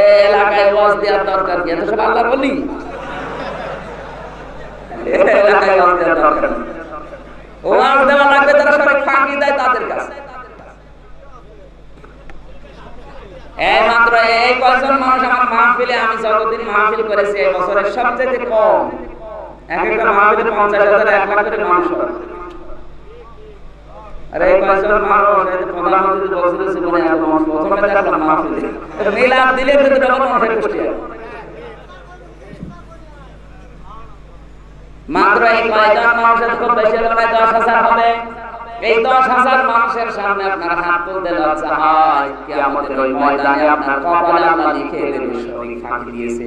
এলাকায় ওয়াজ দেওয়ার দরকার কি? এত সব আল্লাহর ওলি এলাকায় ওয়াজ দেওয়ার দরকার নেই। ওয়াজ দেওয়া লাগবে তারা সবাই ফাঁকি দেয় তাদের কাছে। এই মাত্র এই কয়জন মানুষ আমার মাহফিলে, আমি যতদিন মাহফিল করেছি এই বছরের সবচেয়ে কম, এক একটা মাহফিলে 50,000 1 লাখ করে মানুষ হয়। আরে এই কয়জন মানুষ, এই প্রধানমন্ত্রী বলছিল জীবনে এত মানুষ প্রথমে দেখলাম মাহফিলে, মিলাদ দিলে কিন্তু ডবল মানুষের পুষ্টি হয়। মাত্র এই কয়জন মানুষের খুব বেশি হলে 10,000 হবে। এই 10,000 মানুষের সামনে আপনার হাত তুলতে লজ্জা হয়। কিয়ামতের ওই ময়দানে আপনার কপালে আল্লাহ লিখে দেবে সবাই ফাঁকি দিয়েছে।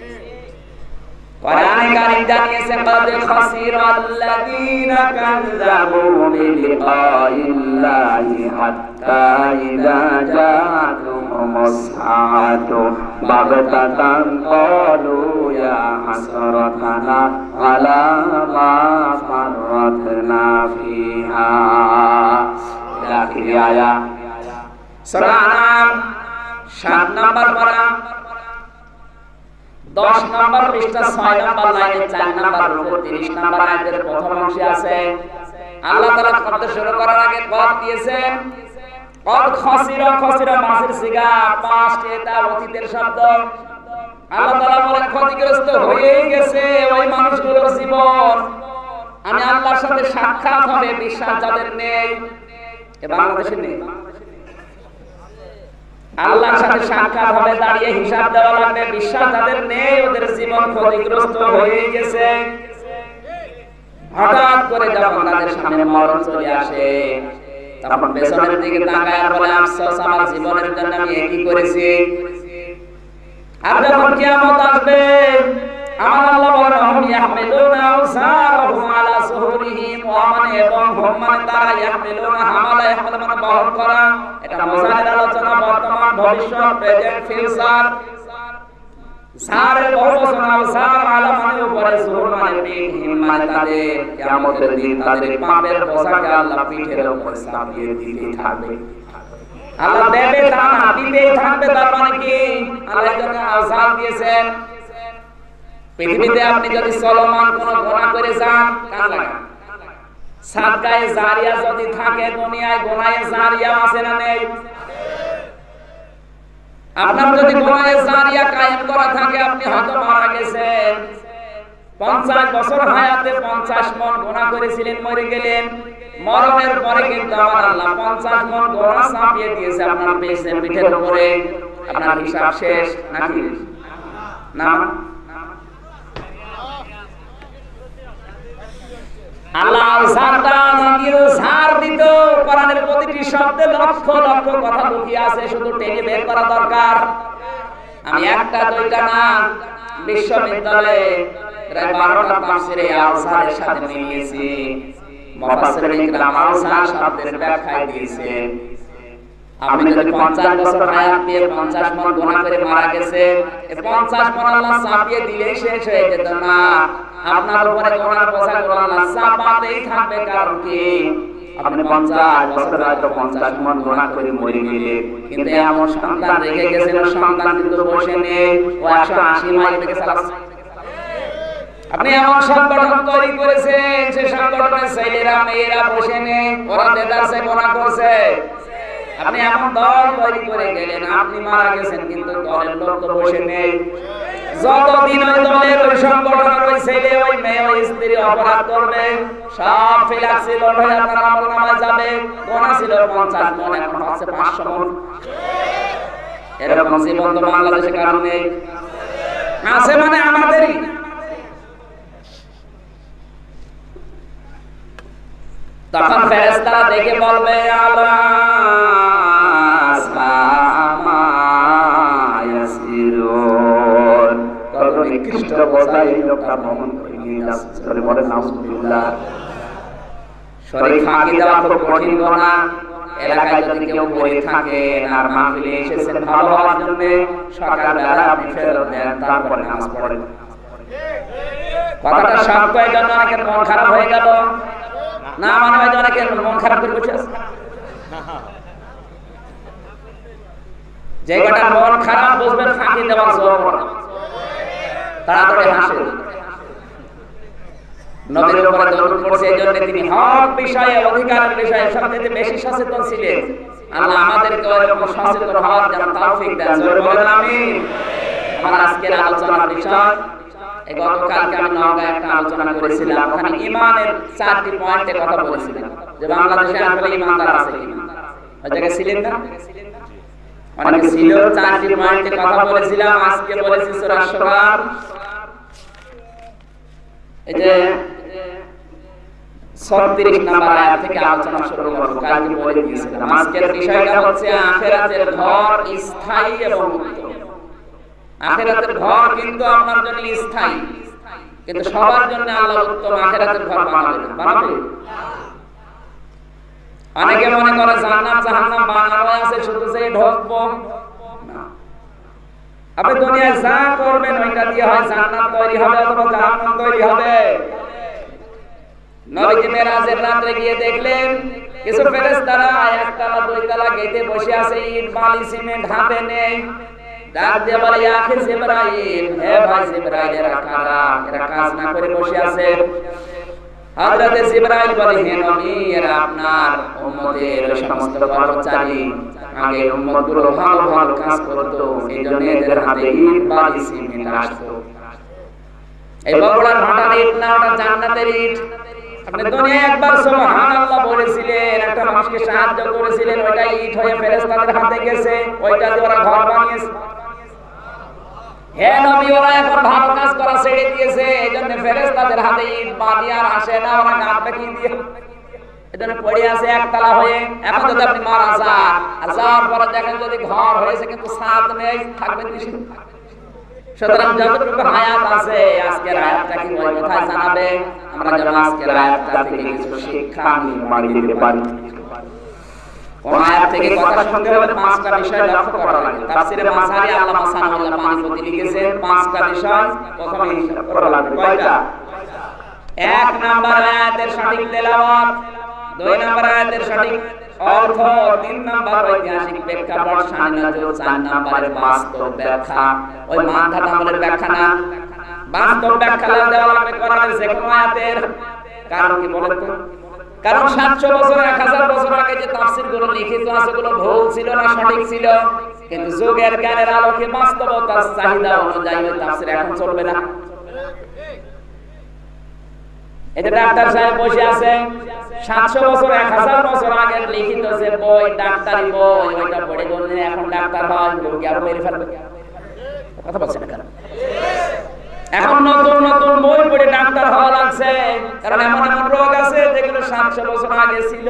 কোরআনে কারীম জানিয়েছে قد خسر الذين كذبوا بلقاء الله حتى إذا جاءتهم الساعة بغتة قالوا يا حسرتنا على ما فرطنا فيها إلى آخر آية সূরা আনাম 7 নম্বর পারা 10 নম্বর পৃষ্ঠা 6 নম্বর লাইনে 4 নম্বর রুকু 30 নম্বর আয়াতের প্রথম অংশে আছে। আল্লাহ তাআলা শব্দ শুরু করার আগে কদ দিয়েছেন। কদ খাসিরা, খাসিরা মাসের সিগা, পাস্ট, এটা অতীতের শব্দ। আল্লাহ তাআলা বলেন ক্ষতিগ্রস্ত হয়েই গেছে ওই মানুষগুলোর জীবন। আমি আল্লাহর সাথে সাক্ষাৎ হবে, বিশ্বাস যাদের নেই, এ বাংলাদেশে নেই। আল্লাহর সাথে সাক্ষাৎ হবে, দাঁড়িয়ে হিসাব দেওয়া লাগবে, বিশ্বাস যাদের নেই ওদের জীবন ক্ষতিগ্রস্ত হয়ে গেছে। হঠাৎ করে যখন তাদের সামনে মরণ চলে আসে তখন পেছনের দিকে তাকায় আর বলে আফসোস আমার জীবনের জন্য আমি কি করেছি। আর যখন কিয়ামত আসবে আমার আল্লাহ বলেন হুম ইয়াহমিলুনা আওসারহুম আলা সুহুরিহিম ওয়া মান এবং হুম মানে তারা ইয়াহমিলুনা হামালা ইয়াহমিল মানে বহন করা। এটা মোজানের আলোচনা, বর্তমান, ভবিষ্যৎ, প্রেজেন্ট, ফিউচার। সারের বহুবচন আওসার আলা মানে উপরে, সুহুর মানে পিঠ, হিম মানে তাদের। কিয়ামতের দিন তাদের পাপের বোঝাকে আল্লাহ পিঠের উপর চাপিয়ে দিতেই থাকবে। আল্লাহ দেবে তা না, দিতেই থাকবে। তার মানে কি আল্লাহ যেন আওসার দিয়েছেন। পৃথিবীতে আপনি যদি চলমান কোন গুনাহ করে যান, কান লাগান, সাদকায়ে জারিয়া যদি থাকে দুনিয়ায়, গুনাহে জারিয়া আছে না নেই? আপনার যদি গুনাহে জারিয়া কায়েম করা থাকে, আপনি হয়তো মারা গেছেন, 50 বছর হায়াতে 50 মণ গুনাহ করেছিলেন, মরে গেলেন, মরণের পরে কিন্তু আমার আল্লাহ 50 মণ গুনাহ চাপিয়ে দিয়েছে আপনার পিঠের উপরে। আপনার হিসাব শেষ নাকি না? আল্লাহ ছাড় দিত। কোরআনের প্রতিটি শব্দে লক্ষ লক্ষ কথা লুকিয়ে আছে, শুধু টেনে বের করা দরকার। আমি একটা দুইটা না, বিশ্ববিদ্যালয়ে প্রায় 12টা তাফসীরে আওসারের সাথে মিলিয়েছি। মুফাসসিরিন ইকরাম আওসার শব্দের ব্যাখ্যা দিয়েছেন। আপনি যদি 50 বছর হায়াত নিয়ে 50 মণ গুনাহ করে মারা গেছে, এই 50 মণ আল্লাহ চাপিয়ে দিলে শেষ হয়ে যেত না। আপনার উপরে গুনার বোঝা আল্লাহ চাপাতেই থাকবে। কারণ কি আপনি 50 বছর হয়তো 50 মণ গুনাহ করে মরে গেলেন, কিন্তু এমন সন্তান রেখে গেছেন, সন্তান কিন্তু বসে নেই, ও 180 মাইল থেকে চালাচ্ছে। আপনি এমন সংগঠন তৈরি করেছেন, সেই সংগঠনের ছেলেরা মেয়েরা বসে নেই, ওরা দেদারসে গুনাহ করছে। আপনি এমন দল তৈরি করে গেলেন, আপনি মারা গেছেন কিন্তু দলের লোক তো বসে নেই। যতদিন ওই দলের ওই সংগঠনের ওই ছেলে ওই মেয়ে ওই স্ত্রী অপরাধ করবে, সব ফিলাক্সি লোড হয়ে আপনার আমলনামায় যাবে। গুনাহ ছিল 50 মণ, এখন হচ্ছে 500 মণ। এরকম জীবন তো বাংলাদেশে কারণ নেই। আছে মানে আমাদেরই। তখন ফেরেশতারা দেখে বলবে আল্লাহ নিকৃষ্ট বোঝাই লোকটা বহন করে নিয়ে যাচ্ছে। বলে নাউজুবিল্লাহ। শরীর ফাঁকি দেওয়া খুব কঠিন গুনাহ। এলাকায় যদি কেউ পড়ে থাকেন আর মাহফিলে এসেছেন ভালো হওয়ার জন্য, সকালবেলা আপনি ফেরত দেন, তারপরে নামাজ পড়েন। কথাটা সব কয়েক জন্য অনেকের মন খারাপ হয়ে গেল না, মানে হয় অনেকের মন খারাপ করে বসে আছে। যে কটা মন খারাপ বুঝবেন ফাঁকি দেওয়ার জন্য তাড়াতাড়ি হাসে। নবীর উপরে দরুদ পড়ছে, এজন্য তিনি হক বিষয়ে, অধিকারের বিষয়ে সবচেয়ে বেশি সচেতন ছিলেন। আল্লাহ আমাদেরকে এরকম সচেতন হওয়ার জন্য তৌফিক দেন, জোরে বলেন আমিন। আমার আজকের আলোচনার বিষয়, গতকালকে আমি নওগাঁয় একটা আলোচনা করেছিলাম, ওখানে ঈমানের 4টি পয়েন্টে কথা বলেছিলাম, যে বাংলাদেশে আসলে ঈমানদার আছে কিনা। ওই জায়গায় ছিলেন না? অনেকে ছিল। 4টি পয়েন্টে কথা বলেছিলাম। আজকে বলেছি সূরা শুরা, এই যে 36 নম্বর আয়াত থেকে আলোচনা শুরু করব। কালকে বলে দিয়েছিলাম আজকের বিষয়টা হচ্ছে আখিরাতের ঘর স্থায়ী এবং উত্তম। আখিরাতের ঘর কিন্তু আপনার জন্য স্থায়ী, কিন্তু সবার জন্য আল্লাহ উত্তম আখিরাতের ঘর বানাবে না। বানাবে? অনেকে মনে করে জান্নাত জাহান্নাম বানানো আছে, শুধু যে ঢুকবো না। আপনি দুনিয়ায় যা করবেন ওইটা দিয়ে হয় জান্নাত তৈরি হবে অথবা জাহান্নাম তৈরি হবে। নবীজি মেরাজের রাতে গিয়ে দেখলেন কিছু ফেরেশতারা একতলা দুইতলা গেটে বসে আছে, ইট বালি সিমেন্ট হাতে নেই। ডাক দিয়ে বলে, ইয়া আখি জিবরাইল, হে ভাই জিবরাইল, এরা কারা? এরা কাজ না করে বসে আছে। হযরত জিবরাইল বলে, হে নবী, এরা আপনার উম্মতের সমস্ত কর্মচারী। আগে উম্মতগুলো ভালো ভালো কাজ করতো, এইজন্য এদের হাতে ইট বালি সিমেন্ট আসতো। এই বগুড়ার ভাটার ইট না, ওটা জান্নাতের ইট। আপনি দুনিয়ায় একবার সুবহানাল্লাহ বলেছিলেন, একটা মানুষকে সাহায্য করেছিলেন, ওইটা ইট হয়ে ফেরেশতাদের হাতে গেছে, ওইটা দিয়ে ওরা ঘর বানিয়েছে। হে নবী, ওরা এখন ভালো কাজ করা ছেড়ে দিয়েছে, এইজন্য ফেরেশতাদের হাতে ইট বালি আর আসে না, ওরা কাঁদবে কি দিয়ে? এজন্য পড়ে আছে একতলা হয়ে। এখন যদি আপনি মারা যান, আর যাওয়ার পরে দেখেন যদি ঘর হয়েছে কিন্তু ছাদ নেই, থাকবেন কিসে? সুতরাং যতটুকু হায়াত আছে, আজকের আয়াতটা কি ওই কথাই জানাবে। আমরা যেন আজকের আয়াতটা থেকে কিছু শিক্ষা নিতে পারি। কোন আয়াত থেকে কথা শুনতে হলে 5টা বিষয় লক্ষ্য করা লাগে। তাফসীরে মাসারি আল্লামা সানাউল্লাহ পানিপতি লিখেছেন 5টা বিষয় প্রথমে হিসাব করা লাগে। কয়টা? 1 নাম্বার আয়াতের সঠিক তেলাওয়াত, 2 নাম্বার আয়াতের সঠিক অর্থ, 3 নাম্বার ঐতিহাসিক প্রেক্ষাপট, 4 নাম্বারের বাস্তব ব্যাখ্যা। ওই মানধাত আমলের ব্যাখ্যা না, বাস্তব ব্যাখ্যা দেওয়া লাগবে কোরআনের যে কোনো আয়াতের। কারণ কি বলেন তো? কারণ 700 বছর 1000 বছর আগে যে তাফসীরগুলো লিখিত আছে, গুলো ভুল ছিল না সঠিক ছিল, কিন্তু যুগের জ্ঞানের আলোকে বাস্তবতার চাহিদা অনুযায়ী ওই তাফসীর এখন চলবে না। এই যে ডাক্তার সাহেব বসে আছে, 700 বছর 1000 বছর আগের লিখিত যে বই, ডাক্তারি বই, ওইটা পড়ে বললেন এখন ডাক্তার হয়, রোগী আরো মেরে ফেলবে। কথা বলছেন কেন? এখন নতুন নতুন বই পড়ে ডাক্তার হওয়া লাগছে, কারণ এমন এমন রোগ আছে যেগুলো 700 বছর আগে ছিল।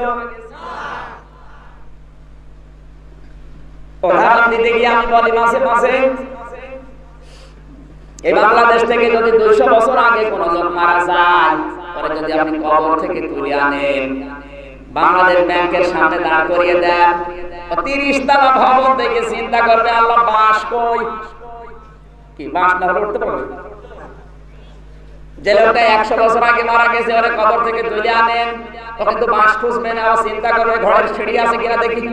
উদাহরণ দিতে গিয়ে আমি বলি, মাঝে মাঝে এই বাংলাদেশ থেকে যদি 200 বছর আগে কোন লোক মারা যায়, পরে যদি আপনি কবর থেকে তুলে আনেন, বাংলাদেশ ব্যাংকের সামনে দাঁড় করিয়ে দেন, 30 তলা ভবন থেকে চিন্তা করবে আল্লাহ বাস কই? কি বাস না হলে উঠতে পারবে? যে লোকটা 100 বছর আগে মারা গেছে, ওরে কবর থেকে তুলে আনেন, তখন তো বাস খুঁজবে না, ও চিন্তা করবে ঘরের সিঁড়ি আছে কিনা দেখি।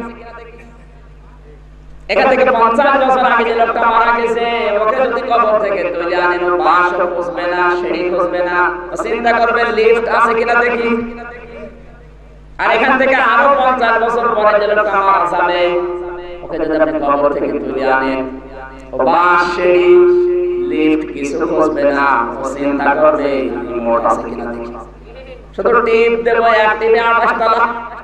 এখান থেকে 50 বছর আগে যে লোকটা মারা গেছে, ওকে যদি কবর থেকে তুলে আনেন, ও বাসও খুঁজবে না, সিঁড়ি খুঁজবে না, ও চিন্তা করবে লিফট আছে কিনা দেখি। আর এখান থেকে আরো 50 বছর পরে যে লোকটা মারা যাবে, ওকে যদি আপনি কবর থেকে তুলে আনেন, ও বাস, সিঁড়ি, লিফট কিছু খুঁজবে না, ও চিন্তা করবে রিমোট আছে কিনা দেখি। শুধু টিপ দেব, এক টিপে 28 তলা।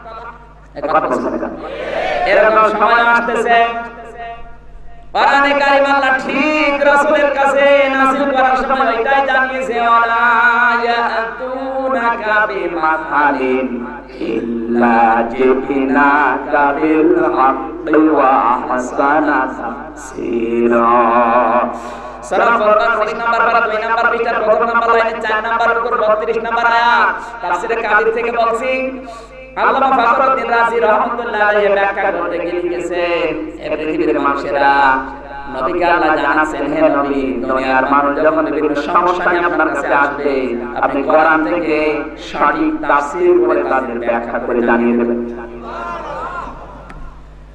এরকম সময় আসতেছে, কোরআনে কারীম আল্লাহ ঠিক রাসূলের কাছে নাযিল করার সময় এটাই জানিয়েছে, ওয়ালা ইয়াতুনাকা বিমাসালিন ইল্লা জিনাকা বিল হাক্কি ওয়া আহসানা তাফসীরা। সূরা ফুরকান 19 নম্বর পারা 2 নম্বর পৃষ্ঠার প্রথম নম্বর লাইনে 4 নম্বর উপর 32 নম্বর আয়াত। তাফসীরে কাদির থেকে বলছি, আল্লামা ফখরুদ্দিন রাজি রাহমাতুল্লাহ আলাইহি ব্যাখ্যা করতে গিয়ে লিখেছেন, এই পৃথিবীর মানুষেরা নবীকে আল্লাহ জানাচ্ছেন, হে নবী, দুনিয়ার মানুষ যখন বিভিন্ন সমস্যা নিয়ে আপনার কাছে আসবে, আপনি কোরআন থেকে সঠিক তাফসীর করে তাদের ব্যাখ্যা করে জানিয়ে দেবেন।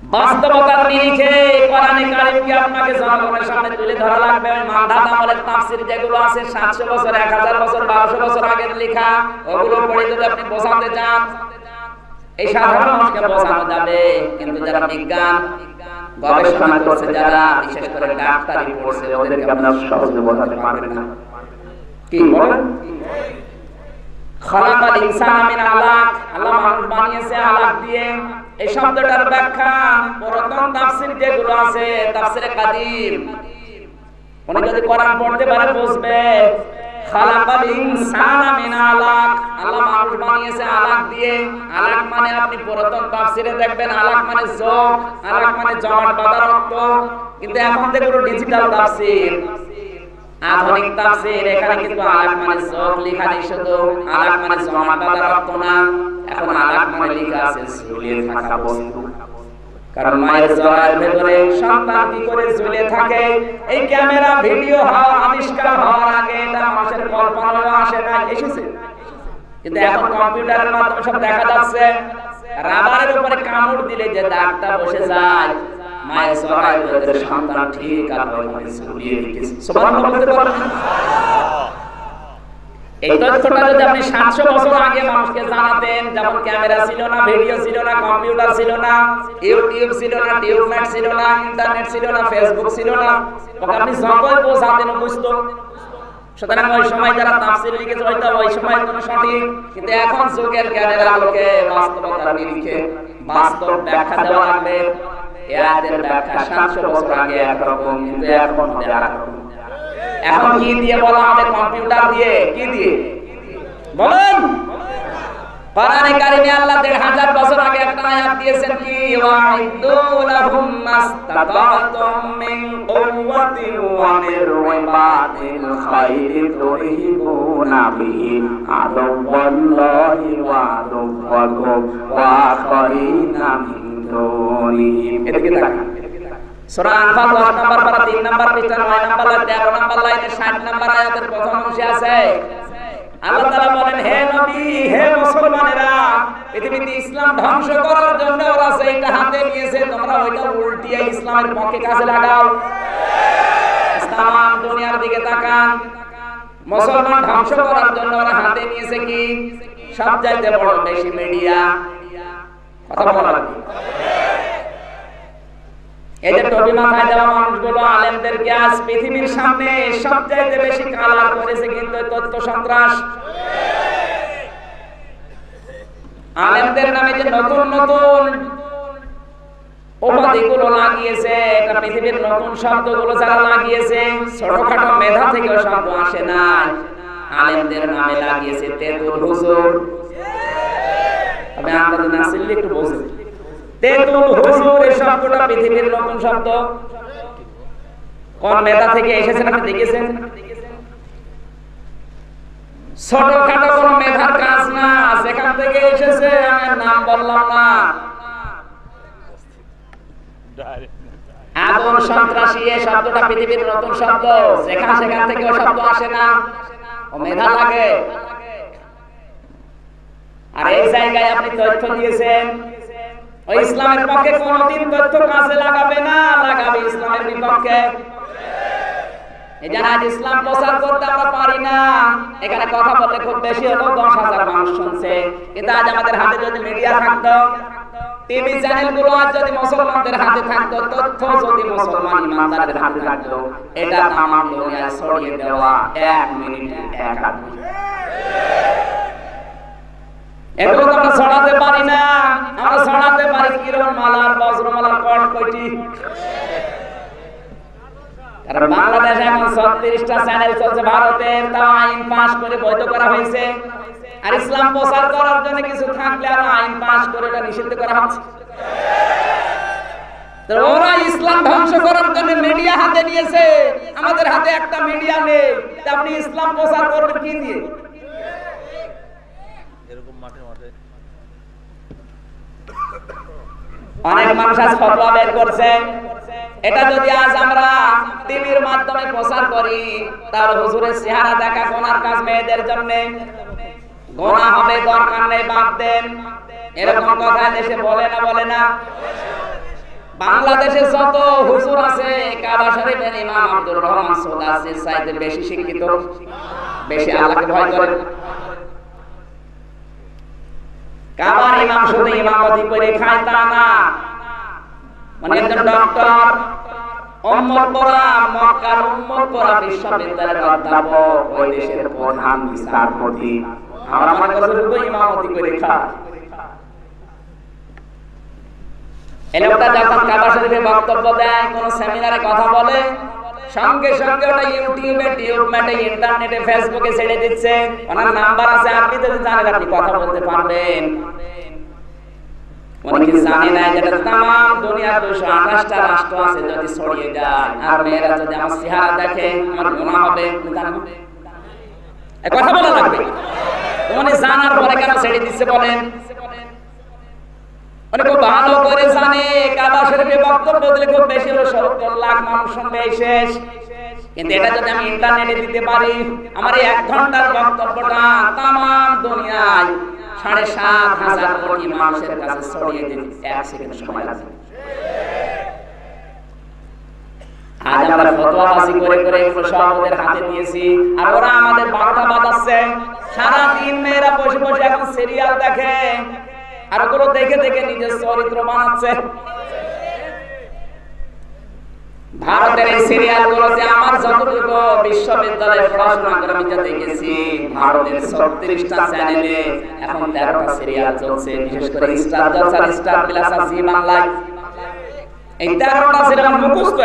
বাস্তবতার নিরিখে কোরআনে কারীমকে আপনাকে জনগণের সামনে তুলে ধরা লাগবে। ওই মানধাত আমলের তাফসীর যেগুলো আছে 700 বছর 1000 বছর 1200 বছর আগের লেখা, ওগুলো পড়ে যদি আপনি বোঝাতে যান, এই সাধারণ মানুষকে বোঝানো যাবে, কিন্তু যারা বিজ্ঞান গবেষণা করছে, যারা বিশেষ করে ডাক্তারি পড়ছে, ওদেরকে আপনারা সহজে বোঝাতে পারবেন না। কি বলেন? খালাকাল ইনসানা মিন আলাক, আল্লাহ মানুষ বানিয়েছে আলাক দিয়ে। এই শব্দটার ব্যাখ্যা পুরাতন তাফসীর যেগুলো আছে, তাফসীরে কাদিম, উনি যদি কোরআন পড়তে পারে বুঝবে। খালাকাল ইনসানা মিন আলাক, আল্লাহ মানুষ বানিয়েছে আলাক দিয়ে। আলাক মানে আপনি পুরাতন তাফসীরে দেখবেন আলাক মানে যোগ, আলাক মানে জমাট বাঁধা রক্ত। কিন্তু এখন যেগুলো ডিজিটাল তাফসীর, আধুনিক তাফসীর, এখানে কিন্তু আলাক মানে যোগ লেখা নেই, শুধু আলাক মানে জমাট বাঁধা রক্ত না, এখন আলাক মানে লেখা আছে ঝুলে থাকা বস্তু। কারণ মায়ের জরার ভেতরে সন্তান কি করে ঝুলে থাকে, এই ক্যামেরা ভিডিও হওয়া আবিষ্কার হওয়ার আগে এটা মানুষের কল্পনায় আসে না, এসেছে। কিন্তু এখন কম্পিউটারের মাধ্যমে সব দেখা যাচ্ছে। রাবারের উপরে কামড় দিলে যে দাগটা বসে যায়, মায়ের জরার ভেতরে সন্তান ঠিক আল্লাহ ঝুলিয়ে রেখেছে। সুবহানাল্লাহ বলতে পারেন? এই তথ্যটা যদি আপনি 700 বছর আগে মানুষকে জানাতেন, যেমন ক্যামেরা ছিল না, ভিডিও ছিল না, কম্পিউটার ছিল না, ইউটিউব ছিল না, টিউবনেট ছিল না, ইন্টারনেট ছিল না, ফেসবুক ছিল না, ওকে আপনি যতই বোঝাতেন বুঝতো। সুতরাং ওই সময় যারা তাফসীর লিখেছে হয়তো ওই সময়ের জন্য সঠিক, কিন্তু এখন যুগের জ্ঞানের আলোকে বাস্তবতার নিরিখে বাস্তব ব্যাখ্যা দেওয়া লাগবে। এর ব্যাখ্যা 700 বছর আগে একরকম, কিন্তু এখন হবে আরেকরকম। এখন কি দিয়ে বলা হবে? কম্পিউটার দিয়ে। কি দিয়ে বলেন? কোরআনে কারিমে আল্লাহ 1500 বছর আগে একটা আয়াত দিয়েছেন, কি ওয়াইদু লাহুম মাস্তাতাতুম মিন কুওয়াতিন ওয়া মির রিবাতিল খাইরি তুরহিবুনা বিহি আদুওয়াল্লাহি ওয়া আদুওয়াকুম ওয়া আখারিনা মিন দুনিহিম। এদিকে তাকান। সূরা আনফাল 10 নম্বর পারা 3 নম্বর পৃষ্ঠা 9 নম্বর 13 নম্বর লাইনে 60 নম্বর আয়াতের প্রথম অংশে আছে আল্লাহ তাআলা বলেন, হে নবী, হে মুসলমানেরা, পৃথিবীতে ইসলাম ধ্বংস করার জন্য ওরা সেইটা হাতে নিয়েছে, তোমরা ওইটা উল্টিয়ে ইসলামের পক্ষে কাজে লাগাও। ইসলাম দুনিয়ার দিকে তাকান। মুসলমান ধ্বংস করার জন্য ওরা হাতে নিয়েছে কি? সবচাইতে বড় বেশি মিডিয়া। কথা বলা লাগে। এই যে টুপি মাথায় দেওয়া মানুষগুলো আলেমদেরকে আজ পৃথিবীর সামনে সবচাইতে বেশি কালার করেছে কিন্তু তথ্য সন্ত্রাস। আলেমদের নামে যে নতুন নতুন উপাধিগুলো লাগিয়েছে, এটা পৃথিবীর নতুন শব্দগুলো যারা লাগিয়েছে, ছোটখাটো মেধা থেকে শব্দ আসে না, আলেমদের নামে লাগিয়েছে তেতুল হুজুর। তবে আমরা নাসিল্লি একটু বলছি, তেতুল হুজুর এই শব্দটা পৃথিবীর নতুন শব্দ। কোন মেধা থেকে এসেছে আপনি দেখেছেন? ছোটখাটো কোন মেধার কাজ না, সেখান থেকে এসেছে। আমি নাম বললাম না। আগুন সন্ত্রাসী এই শব্দটা পৃথিবীর নতুন শব্দ। সেখান থেকে ও শব্দ আসে না, ও মেধা লাগে। আর এই জায়গায় আপনি তথ্য দিয়েছেন, ওই ইসলামের পক্ষে কোনদিন তথ্য কাজে লাগাবে না, লাগাবে ইসলামের বিপক্ষে। এই জানা আজ ইসলাম প্রচার করতে আমরা পারি না। এখানে কথা বললে খুব বেশি হলো 10,000 মানুষ শুনছে, কিন্তু আজ আমাদের হাতে যদি মিডিয়া থাকতো, টিভি চ্যানেলগুলো আজ যদি মুসলমানদের হাতে থাকতো, তথ্য যদি মুসলমান ইমানদারদের হাতে থাকতো, এটা তামাম দুনিয়ায় ছড়িয়ে দেওয়া 1 মিনিটে 1 আদমি। এগুলো তো আমরা ছড়াতে পারি না। আমরা ছড়াতে পারি কিরণ মালার, বজ্রমালার কট কয়টি। কারণ বাংলাদেশে এখন 36টা চ্যানেল চলছে ভারতের, তাও আইন পাস করে বৈধ করা হয়েছে। আর ইসলাম প্রচার করার জন্য কিছু থাকলে আর আইন পাস করে এটা নিষিদ্ধ করা হচ্ছে। তো ওরা ইসলাম ধ্বংস করার জন্য মিডিয়া হাতে নিয়েছে, আমাদের হাতে একটা মিডিয়া নেই। তা আপনি ইসলাম প্রচার করবেন কি দিয়ে? অনেক মানুষ আজ ফতোয়া বের করছে, এটা যদি আজ আমরা টিভির মাধ্যমে প্রচার করি, তাহলে হুজুরের চেহারা দেখা গোনার কাজ মেয়েদের জন্য, গোনা হবে, দরকার নেই, বাদ দেন। এরকম কথা দেশে বলে না? বাংলাদেশে যত হুজুর আছে কাবা শরীফের ইমাম আব্দুর রহমান সোদাসির চাইতে বেশি শিক্ষিত, বেশি আল্লাহকে ভয় করে। কাবার ইমাম শুধু ইমামতি করে খায় তা না, মানে একজন ডক্টর, উম্মুল কুরা, মক্কার উম্মুল কুরা বিশ্ববিদ্যালয়ের অধ্যাপক, ওই দেশের প্রধান বিচারপতি, আমার মনে করে ইমামতি করে খায়। এই লোকটা যখন কাবা শরীফে বক্তব্য দেয়, কোন সেমিনারে কথা বলে, সঙ্গে সঙ্গে ওটা ইউটিউবে, টিউবম্যাটে, ইন্টারনেটে, ফেসবুকে ছেড়ে দিচ্ছে। ওনার নাম্বার আছে, আপনি যদি জানেন আপনি কথা বলতে পারবেন। উনি কি জানেন না যেটা तमाम দুনিয়ার 228টা রাষ্ট্র আছে যদি ছড়িয়ে যায়, আর মেয়েরা যদি আমার চেহারা দেখে আমার গুনাহ হবে, জানেন এই কথা বলা লাগবে। উনি জানার পরে কেন ছেড়ে দিচ্ছে বলেন? উনি খুব ভালো করে জানে কাবা শরীফে বক্তব্য দিলে খুব বেশি হলো 70 লাখ মানুষ শুনবে, শেষ। কিন্তু এটা যদি আমি ইন্টারনেটে দিতে পারি, আমার এই 1 ঘন্টার বক্তব্যটা तमाम দুনিয়ায় 7,500 কোটি মানুষের কাছে ছড়িয়ে দিতে 1 সেকেন্ড সময় লাগে। আজ আমরা ফতোয়াবাজি করে করে এগুলো সব ওদের হাতে দিয়েছি, আর ওরা আমাদের 12টা বাজাচ্ছে। সারা দিন মেয়েরা বসে বসে এখন সিরিয়াল দেখে, আর ওগুলো দেখে দেখে নিজের চরিত্র বানাচ্ছে। ভারতের এই সিরিয়াল গুলোতে আমার যতটুকু বিশ্ববিদ্যালয়ে পড়াশোনা করে আমি যা দেখেছি, ভারতের 36টা চ্যানেলে এখন 13টা সিরিয়াল চলছে, বিশেষ করে স্টার জলসা, স্টার প্লাস আর জি বাংলায়। এই 13টা সিরিয়াল মুখস্থ।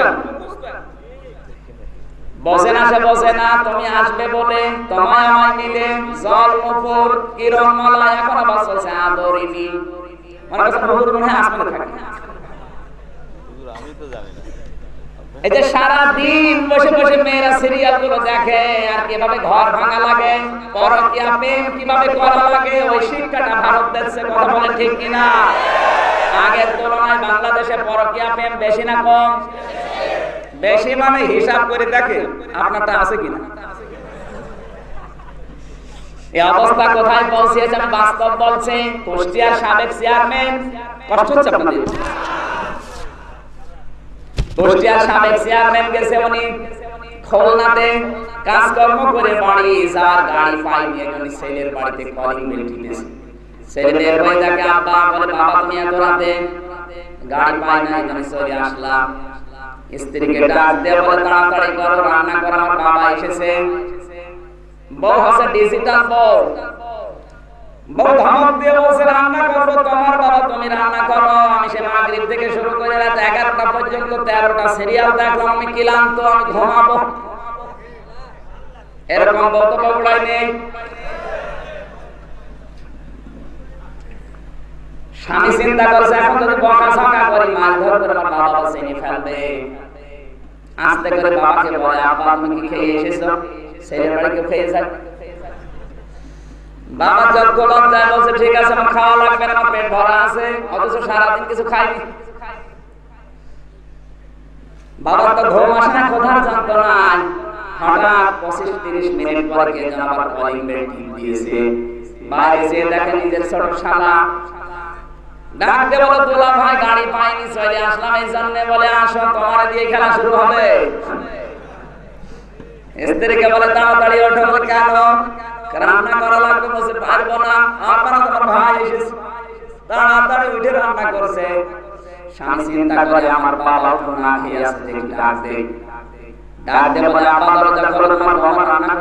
বসে না সে বসে না, তুমি আসবে বলে, তোমায় আমায় নিলে, জল মুপুর, কিরণ মালা, এখন আবার চলছে আদরিনী। মনে করছে হুজুর মনে হয় আসমানে থাকে। আমি তো জানি না। এই যে সারা দিন বসে বসে মেয়েরা সিরিয়াল গুলো দেখে, আর কিভাবে ঘর ভাঙা লাগে, পরকীয়া প্রেম কিভাবে করা লাগে, ওই শিক্ষাটা ভারত দিচ্ছে। কথা বলে ঠিক কিনা? আগের তুলনায় বাংলাদেশে পরকীয়া প্রেম বেশি না কম? বেশি। মানে হিসাব করে দেখে আপনারটা আছে কিনা। এই অবস্থা কোথায় পৌঁছেছে আমি বাস্তব বলছি। কুষ্টিয়ার সাবেক চেয়ারম্যান, কষ্ট হচ্ছে আপনাদের? কুষ্টিয়ার সাবেক চেয়ারম্যান গেছে উনি খুলনাতে কাজকর্ম করে, বাড়ি যাওয়ার গাড়ি পাইনি, একজন ছেলের বাড়িতে কলিং বেল টিপেছে। ছেলে বের হয়ে দেখে আব্বা বলে, বাবা তুমি এত রাতে? গাড়ি পাই না, এখানে চলে আসলাম। স্ত্রীকে ডাক দিয়ে বলে, তাড়াতাড়ি করো, রান্না করো, আমার বাবা এসেছে। বউ হচ্ছে ডিজিটাল বউ। বউ ধমক দিয়ে বলছে, রান্না করবো তোমার বাবা, তুমি রান্না করো। আমি সে মাগরিব থেকে শুরু করে রাত 11টা পর্যন্ত 13টা সিরিয়াল দেখলাম, আমি ক্লান্ত, আমি ঘুমাবো। এরকম বউ তো বগুড়ায় নেই। স্বামী চিন্তা করছে, এখন যদি বকাঝকা করি, মারধর করে আমার বাবা চিনি ফেলবে। আস্তে করে বাবাকে বলে, আব্বা তুমি কি খেয়ে এসেছো? ছেলের বাড়ি কেউ খেয়ে যায়? বাবা যত লজ্জায় বলছে, ঠিক আছে আমার খাওয়া লাগবে না, আমার পেট ভরা আছে, অথচ সারাদিন কিছু খাইনি। বাবার তো ঘুম আসে না, কোথার যন্ত্রণায়। হঠাৎ 25-30 মিনিট পরে কে যেন আবার কলিং বেল টিপ দিয়েছে। বাইরে যেয়ে দেখে নিজের ছোট শালা। ডাক দিয়ে বলে, দুলা ভাই গাড়ি পাইনি, চলে আসলাম এই জন্য। বলে, আসো তোমার দিয়ে খেলা শুরু হবে। স্ত্রীকে বলে, তাড়াতাড়ি ওঠো। বলে, কেন? রান্না করা লাগবে। বলছে, পারবো না, আমার তোমার ভাই এসেছে। তাড়াতাড়ি উঠে রান্না করছে। স্বামী চিন্তা করে, আমার বাবা তো না খেয়ে আছে, ডাক দে। ডাক দিয়ে বলে, আব্বা দরজা খোলো, তোমার বউ রান্না